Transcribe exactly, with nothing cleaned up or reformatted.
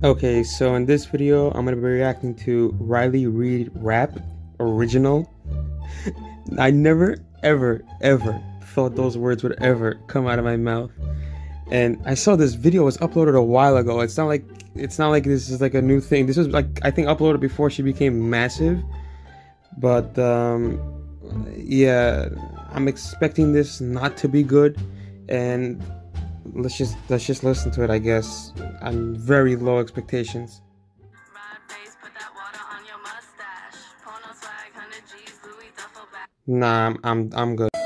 Okay, so in this video, I'm gonna be reacting to Reid Rap original. I never, ever, ever thought those words would ever come out of my mouth. And I saw this video was uploaded a while ago. It's not like it's not like this is like a new thing. This was like I think uploaded before she became massive. But um, yeah, I'm expecting this not to be good, and let's just let's just listen to it, I guess. I'm very low expectations. Nah, I'm I'm, I'm good.